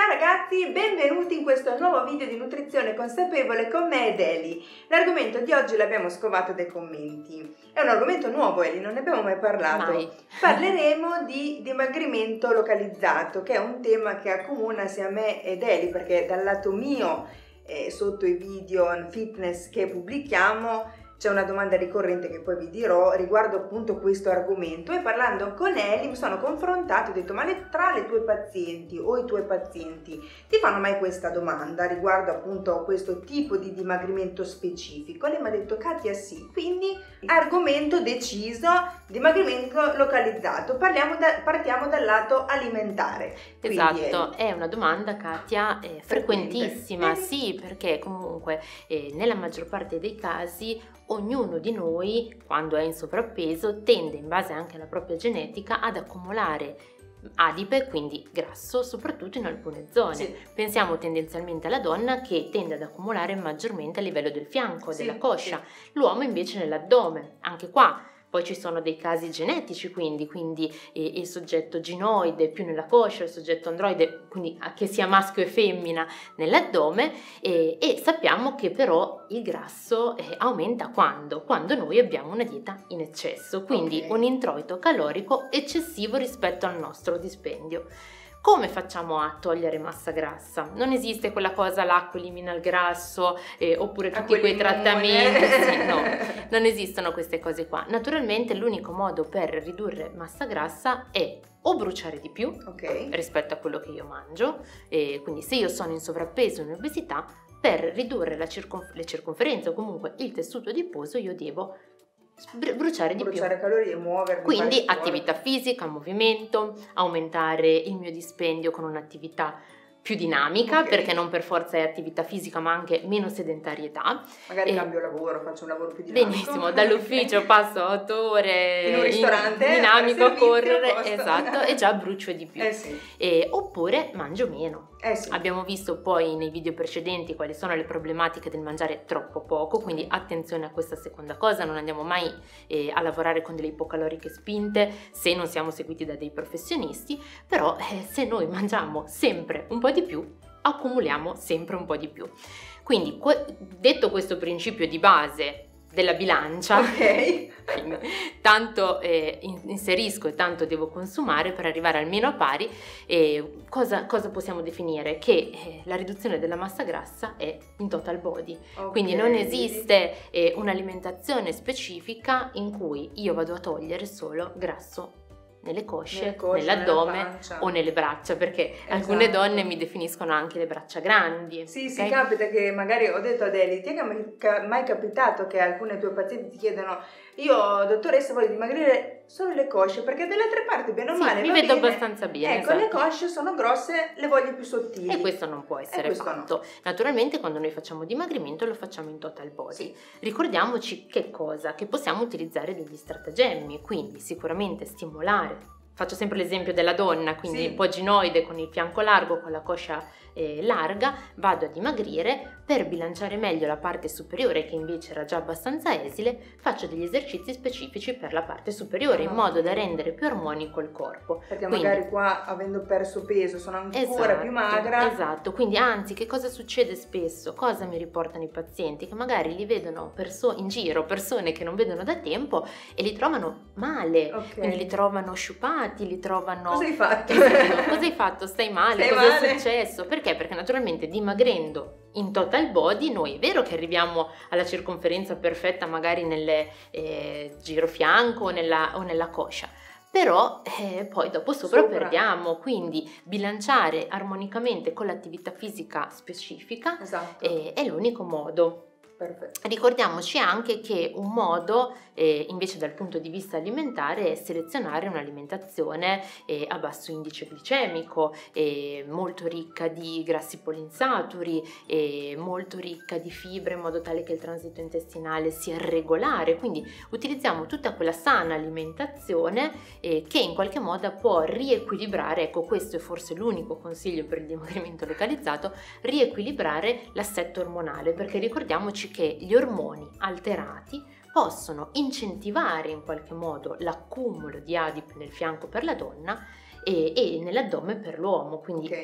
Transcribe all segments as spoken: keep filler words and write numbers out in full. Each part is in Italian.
Ciao ragazzi, benvenuti in questo nuovo video di nutrizione consapevole con me ed Eli. L'argomento di oggi l'abbiamo scovato dai commenti. È un argomento nuovo, Eli, non ne abbiamo mai parlato. Mai. Parleremo di dimagrimento localizzato, che è un tema che accomuna sia me ed Eli, perché dal lato mio, eh, sotto i video fitness che pubblichiamo, c'è una domanda ricorrente che poi vi dirò riguardo appunto questo argomento, e parlando con Eli mi sono confrontata e ho detto: ma le, tra le tue pazienti o i tuoi pazienti ti fanno mai questa domanda riguardo appunto questo tipo di dimagrimento specifico? Lei mi ha detto: Katia, sì. Quindi argomento deciso, dimagrimento localizzato. Parliamo da, partiamo dal lato alimentare. Quindi, Esatto, Eli, è una domanda, Katia, eh, frequentissima, Frequente. sì, perché comunque eh, nella maggior parte dei casi ognuno di noi, quando è in sovrappeso, tende, in base anche alla propria genetica, ad accumulare adipe, quindi grasso, soprattutto in alcune zone. Sì. Pensiamo tendenzialmente alla donna, che tende ad accumulare maggiormente a livello del fianco, Sì, della coscia, sì. l'uomo invece nell'addome. Anche qua poi ci sono dei casi genetici, quindi, quindi eh, il soggetto ginoide più nella coscia, il soggetto androide, quindi che sia maschio e femmina, nell'addome, eh, e sappiamo che però il grasso eh, aumenta quando? Quando noi abbiamo una dieta in eccesso, quindi Ok. un introito calorico eccessivo rispetto al nostro dispendio. Come facciamo a togliere massa grassa? Non esiste quella cosa, l'acqua elimina il grasso, eh, oppure tutti Acqua e quei limone. trattamenti, sì, no, non esistono queste cose qua. Naturalmente l'unico modo per ridurre massa grassa è o bruciare di più Ok. rispetto a quello che io mangio, e quindi se io sono in sovrappeso o in obesità, per ridurre la circonf- le circonferenze o comunque il tessuto adiposo io devo br- bruciare di Bruciare più. calorie, muovermi, Quindi fare sport. attività fisica, movimento, aumentare il mio dispendio con un'attività più dinamica, Ok. perché non per forza è attività fisica, ma anche meno sedentarietà. Magari E- cambio lavoro, faccio un lavoro più dinamico. Benissimo, dall'ufficio passo a otto ore In un ristorante, in- dinamico a a servizio, correre, posto. esatto, e già brucio di più. Eh sì, E- oppure mangio meno. eh sì. Abbiamo visto poi nei video precedenti quali sono le problematiche del mangiare troppo poco, quindi attenzione a questa seconda cosa, non andiamo mai eh, a lavorare con delle ipocaloriche spinte se non siamo seguiti da dei professionisti, però eh, se noi mangiamo sempre un po' di più, accumuliamo sempre un po' di più. Quindi, que- detto questo principio di base della bilancia, Ok. quindi tanto eh, in- inserisco e tanto devo consumare per arrivare almeno a pari, eh, cosa, cosa possiamo definire? Che eh, la riduzione della massa grassa è in total body. Ok. Quindi non esiste eh, un'alimentazione specifica in cui io vado a togliere solo grasso nelle cosce, Nelle cosce, nell'addome nella pancia. o nelle braccia, perché alcune Esatto. donne mi definiscono anche le braccia grandi. Sì, ok? sì, capita che magari ho detto ad Eli, ti è mai, ca- mai capitato che alcune tue pazienti ti chiedono: io dottoressa voglio dimagrire solo le cosce, perché delle altre parti bene o Sì, male mi va vedo bene. abbastanza bene, Ecco, le esatto. cosce sono grosse, le voglio più sottili. E questo non può essere questo fatto. Naturalmente quando noi facciamo dimagrimento lo facciamo in total body. Sì. Ricordiamoci che cosa? Che possiamo utilizzare degli stratagemmi, quindi sicuramente stimolare. Faccio sempre l'esempio della donna, quindi Sì. un po' ginoide con il fianco largo, con la coscia eh, larga, vado a dimagrire. Per bilanciare meglio la parte superiore, che invece era già abbastanza esile, faccio degli esercizi specifici per la parte superiore, in Ah, modo ok. da rendere più armonico il corpo. Perché Quindi- magari qua, avendo perso peso, sono ancora Esatto, più magra. Esatto, quindi anzi, che cosa succede spesso? Cosa mi riportano i pazienti? Che magari li vedono perso- in giro, persone che non vedono da tempo, e li trovano male, Ok. quindi li trovano sciupati, li trovano... Cosa hai fatto? Esatto, cosa hai fatto? Stai male? Stai cosa male? è successo? Perché? Perché naturalmente dimagrendo in total body noi è vero che arriviamo alla circonferenza perfetta magari nel eh, girofianco o nella, o nella coscia, però eh, poi dopo sopra, Sopra. perdiamo, quindi bilanciare armonicamente con l'attività fisica specifica Esatto. eh, è l'unico modo. Perfetto. Ricordiamoci anche che un modo, eh, invece dal punto di vista alimentare, è selezionare un'alimentazione eh, a basso indice glicemico, eh, molto ricca di grassi polinsaturi, eh, molto ricca di fibre, in modo tale che il transito intestinale sia regolare. Quindi utilizziamo tutta quella sana alimentazione eh, che in qualche modo può riequilibrare, ecco, questo è forse l'unico consiglio per il dimagrimento localizzato, riequilibrare l'assetto ormonale, perché ricordiamoci che gli ormoni alterati possono incentivare in qualche modo l'accumulo di adipe nel fianco per la donna e, e nell'addome per l'uomo, quindi Ok.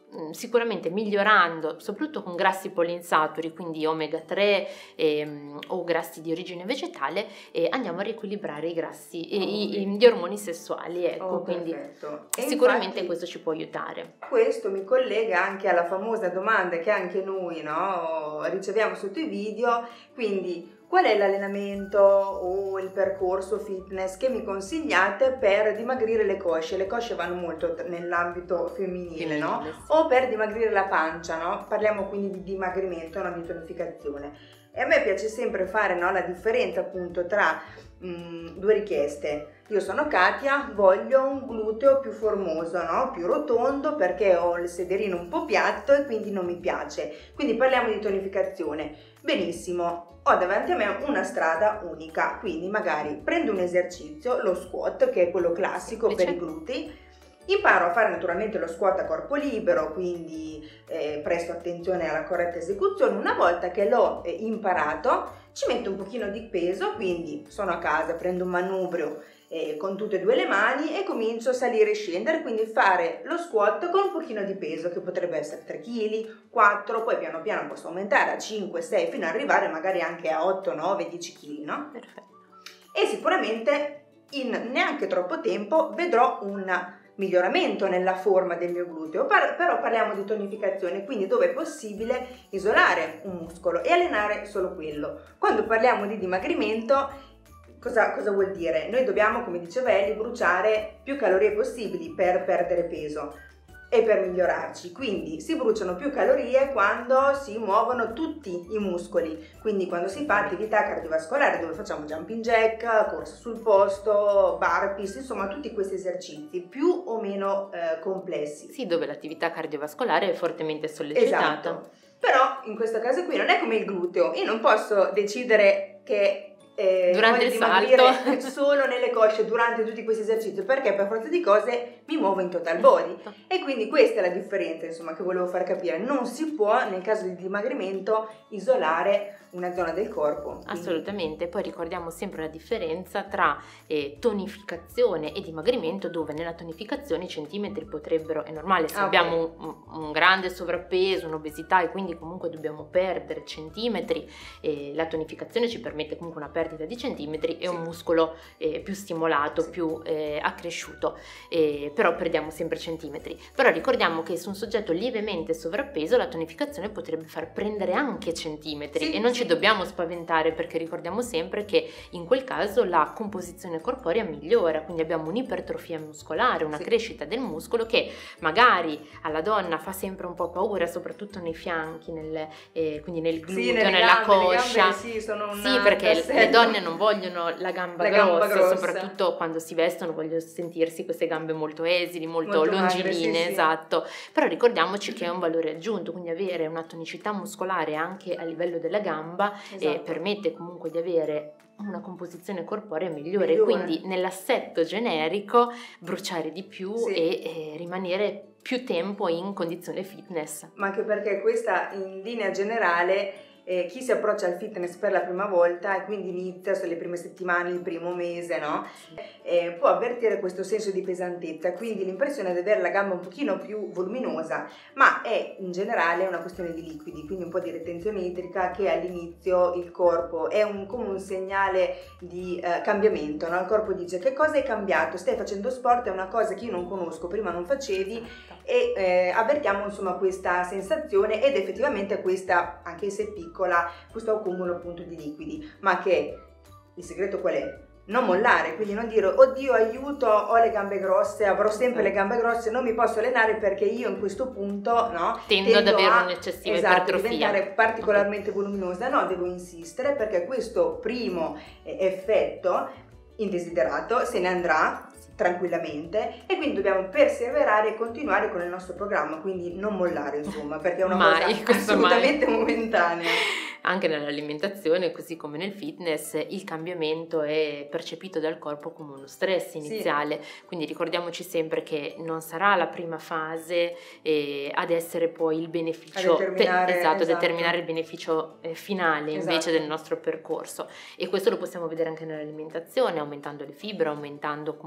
sicuramente migliorando, soprattutto con grassi poliinsaturi, quindi omega tre ehm, o grassi di origine vegetale, e andiamo a riequilibrare i grassi, oh, i, i, gli ormoni sessuali, ecco, oh, quindi e sicuramente infatti, questo ci può aiutare. Questo mi collega anche alla famosa domanda che anche noi, no, riceviamo sotto i video, quindi qual è l'allenamento o il percorso fitness che mi consigliate per dimagrire le cosce? Le cosce vanno molto nell'ambito femminile, no? O per dimagrire la pancia, no? Parliamo quindi di dimagrimento, non di tonificazione. E a me piace sempre fare, no, la differenza appunto tra mh, due richieste. Io sono Katia, voglio un gluteo più formoso, no? Più rotondo, perché ho il sederino un po' piatto e quindi non mi piace. Quindi parliamo di tonificazione. Benissimo, ho davanti a me una strada unica, quindi magari prendo un esercizio, lo squat, che è quello classico per i glutei, imparo a fare naturalmente lo squat a corpo libero, quindi eh, presto attenzione alla corretta esecuzione. Una volta che l'ho eh, imparato, ci metto un pochino di peso, quindi sono a casa, prendo un manubrio eh, con tutte e due le mani e comincio a salire e scendere, quindi fare lo squat con un pochino di peso, che potrebbe essere tre chili, quattro, poi piano piano posso aumentare a cinque, sei, fino ad arrivare magari anche a otto, nove, dieci chili, no? Perfetto. E sicuramente in neanche troppo tempo vedrò un miglioramento nella forma del mio gluteo, Par- però parliamo di tonificazione, quindi dove è possibile isolare un muscolo e allenare solo quello. Quando parliamo di dimagrimento, cosa, cosa vuol dire? Noi dobbiamo, come diceva Ellie, bruciare più calorie possibili per perdere peso e per migliorarci, quindi si bruciano più calorie quando si muovono tutti i muscoli, quindi quando si fa attività cardiovascolare, dove facciamo jumping jack, corsa sul posto, burpees, insomma tutti questi esercizi più o meno eh, complessi. Sì, dove l'attività cardiovascolare è fortemente sollecitata. Esatto, però in questo caso qui non è come il gluteo, io non posso decidere che Eh, durante il salto solo nelle cosce durante tutti questi esercizi, perché per forza di cose mi muovo in total body. Esatto. E quindi questa è la differenza, insomma, che volevo far capire. Non si può nel caso di dimagrimento isolare una zona del corpo. Assolutamente. Poi ricordiamo sempre la differenza tra eh, tonificazione e dimagrimento, dove nella tonificazione i centimetri potrebbero, è normale se ah, abbiamo okay. un, un grande sovrappeso, un'obesità, e quindi comunque dobbiamo perdere centimetri, eh, la tonificazione ci permette comunque una perdita di centimetri e sì. un muscolo eh, più stimolato, sì. più eh, accresciuto, eh, però perdiamo sempre centimetri. Però ricordiamo che su un soggetto lievemente sovrappeso la tonificazione potrebbe far prendere anche centimetri, sì, e non sì. ci dobbiamo spaventare, perché ricordiamo sempre che in quel caso la composizione corporea migliora, quindi abbiamo un'ipertrofia muscolare, una sì. crescita del muscolo che magari alla donna fa sempre un po' paura, soprattutto nei fianchi, nel, eh, quindi nel gluteo, sì, nella gambe, coscia. Le gambe, sì, sono una sì, perché tassello. Le donne non vogliono la gamba, la grossa, gamba grossa, soprattutto quando si vestono vogliono sentirsi queste gambe molto esili, molto, molto longiline, magre, sì, esatto. Sì. Però ricordiamoci che è un valore aggiunto, quindi avere una tonicità muscolare anche a livello della gamba esatto. eh, permette comunque di avere una composizione corporea migliore, migliore. Quindi nell'assetto generico bruciare di più sì. e eh, rimanere più tempo in condizione fitness. Ma anche perché questa in linea generale Eh, chi si approccia al fitness per la prima volta e quindi inizia sulle prime settimane, il primo mese, no? Eh, può avvertire questo senso di pesantezza, quindi l'impressione di avere la gamba un pochino più voluminosa, ma è in generale una questione di liquidi, quindi un po' di retenzione idrica che all'inizio il corpo è un, come un segnale di eh, cambiamento, no? Il corpo dice: che cosa è cambiato? Stai facendo sport, è una cosa che io non conosco, prima non facevi, e eh, avvertiamo insomma questa sensazione, ed effettivamente questa, anche se piccola, questo accumulo appunto di liquidi, ma che il segreto qual è? Non mollare, quindi non dire: oddio aiuto, ho le gambe grosse, avrò sempre le gambe grosse, non mi posso allenare perché io in questo punto no, tendo, tendo ad avere un'eccessiva esatto, ipertrofia, diventare particolarmente okay. voluminosa. No, devo insistere, perché questo primo eh, effetto indesiderato se ne andrà tranquillamente, e quindi dobbiamo perseverare e continuare con il nostro programma, quindi non mollare, insomma, perché è una mai, cosa assolutamente mai. momentanea. Anche nell'alimentazione, così come nel fitness, il cambiamento è percepito dal corpo come uno stress iniziale, sì. quindi ricordiamoci sempre che non sarà la prima fase eh, ad essere poi il beneficio, a determinare, te, esatto, esatto. determinare il beneficio eh, finale esatto. invece del nostro percorso, e questo lo possiamo vedere anche nell'alimentazione, aumentando le fibre, aumentando comunque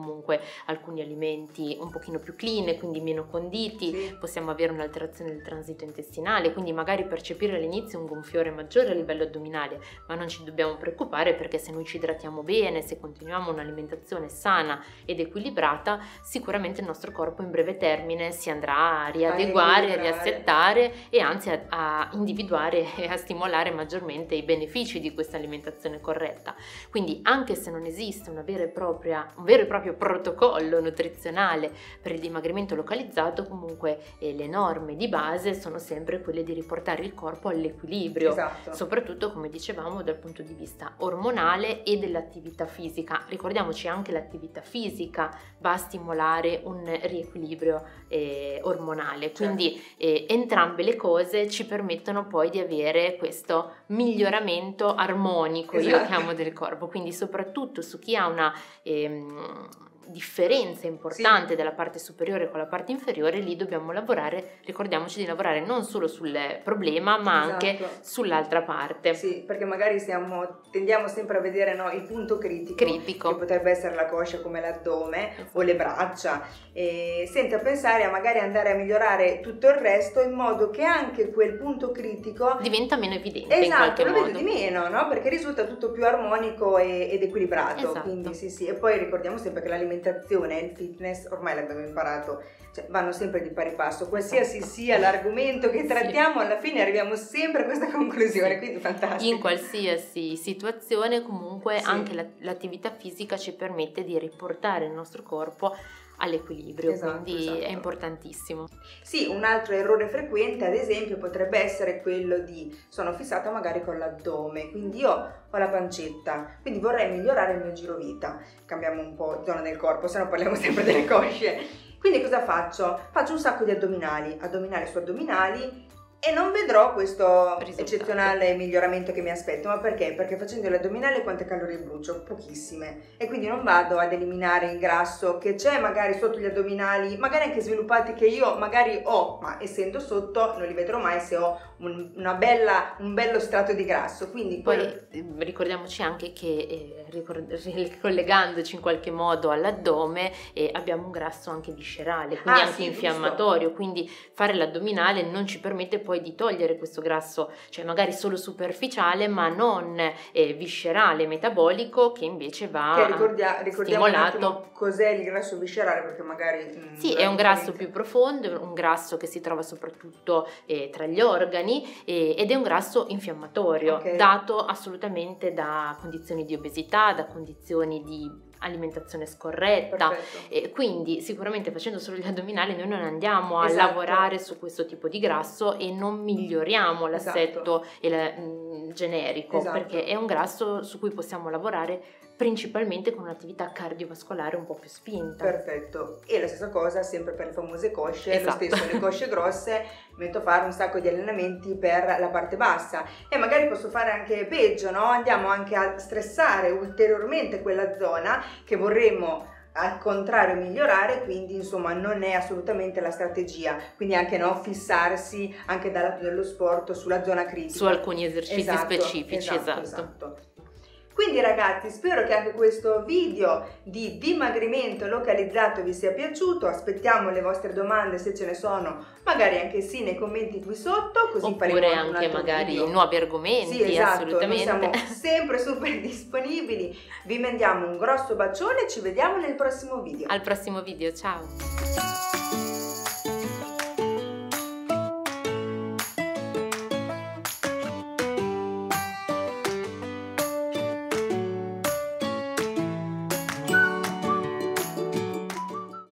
alcuni alimenti un pochino più clean, quindi meno conditi, Sì. possiamo avere un'alterazione del transito intestinale, quindi magari percepire all'inizio un gonfiore maggiore a livello addominale, ma non ci dobbiamo preoccupare, perché se noi ci idratiamo bene, se continuiamo un'alimentazione sana ed equilibrata, sicuramente il nostro corpo in breve termine si andrà a riadeguare, a riassettare e anzi a, a individuare e a stimolare maggiormente i benefici di questa alimentazione corretta. Quindi anche se non esiste una vera e propria, un vero e proprio protocollo nutrizionale per il dimagrimento localizzato, comunque eh, le norme di base sono sempre quelle di riportare il corpo all'equilibrio, Esatto. soprattutto come dicevamo dal punto di vista ormonale e dell'attività fisica. Ricordiamoci anche l'attività fisica va a stimolare un riequilibrio eh, ormonale, quindi eh, entrambe le cose ci permettono poi di avere questo miglioramento armonico, Esatto. io chiamo, del corpo, quindi soprattutto su chi ha una ehm, differenza importante Sì. della parte superiore con la parte inferiore, lì dobbiamo lavorare, ricordiamoci di lavorare non solo sul problema ma anche Esatto. sull'altra parte. Sì, perché magari siamo, tendiamo sempre a vedere, no, il punto critico, Critico. che potrebbe essere la coscia come l'addome Esatto. o le braccia, e senza pensare a magari andare a migliorare tutto il resto in modo che anche quel punto critico diventa meno evidente, in esatto, qualche lo modo. vedo di meno, no? Perché risulta tutto più armonico e, ed equilibrato. Esatto. Quindi sì, sì. E poi ricordiamo sempre che l'alimentazione e il fitness ormai l'abbiamo imparato, cioè vanno sempre di pari passo. Qualsiasi Esatto. sia l'argomento che Sì. trattiamo, alla fine arriviamo sempre a questa conclusione. Sì. Quindi fantastico. In qualsiasi situazione, comunque, Sì. anche la- l'attività fisica ci permette di riportare il nostro corpo all'equilibrio, Esatto, quindi esatto. è importantissimo. Sì, un altro errore frequente, ad esempio, potrebbe essere quello di sono fissata magari con l'addome, quindi io ho la pancetta, quindi vorrei migliorare il mio girovita. Cambiamo un po' zona del corpo, se no parliamo sempre delle cosce. Quindi cosa faccio? Faccio un sacco di addominali, addominali su addominali, e non vedrò questo Risultato. eccezionale miglioramento che mi aspetto. Ma perché? Perché facendo gli addominali quante calorie brucio? Pochissime. E quindi non vado ad eliminare il grasso che c'è magari sotto gli addominali, magari anche sviluppati, che io magari ho, ma essendo sotto non li vedrò mai se ho un, una bella, un bello strato di grasso. Quindi Poi quello- eh, ricordiamoci anche che eh, ricor- ricollegandoci in qualche modo all'addome eh, abbiamo un grasso anche viscerale, quindi Ah, anche sì, infiammatorio, quindi fare l'addominale non ci permette poi di togliere questo grasso, cioè magari solo superficiale ma non eh, viscerale, metabolico, che invece va che ricordia- ricordiamo un stimolato. attimo cos'è il grasso viscerale, perché magari mm, Sì, non è un grasso differente. più profondo, un grasso che si trova soprattutto eh, tra gli organi eh, ed è un grasso infiammatorio, Ok. dato assolutamente da condizioni di obesità, da condizioni di alimentazione scorretta. Perfetto. E quindi sicuramente facendo solo gli addominali noi non andiamo a Esatto. lavorare su questo tipo di grasso e non miglioriamo l'assetto e la- mh, generico, Esatto. perché è un grasso su cui possiamo lavorare principalmente con un'attività cardiovascolare un po' più spinta. Perfetto. E la stessa cosa sempre per le famose cosce, Esatto. lo stesso, le cosce grosse metto a fare un sacco di allenamenti per la parte bassa, e magari posso fare anche peggio, no? Andiamo anche a stressare ulteriormente quella zona che vorremmo al contrario migliorare, quindi insomma non è assolutamente la strategia. Quindi anche no, fissarsi anche dal lato dello sport sulla zona critica, Su alcuni esercizi Esatto, specifici, esatto, esatto. esatto. Quindi ragazzi, spero che anche questo video di dimagrimento localizzato vi sia piaciuto. Aspettiamo le vostre domande, se ce ne sono, magari anche sì nei commenti qui sotto, così faremo Oppure un anche altro magari video. nuovi argomenti, Sì, esatto, assolutamente. noi siamo sempre super disponibili. Vi mandiamo un grosso bacione e ci vediamo nel prossimo video. Al prossimo video, ciao!